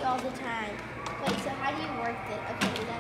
all the time. Wait, so how do you work it? Okay,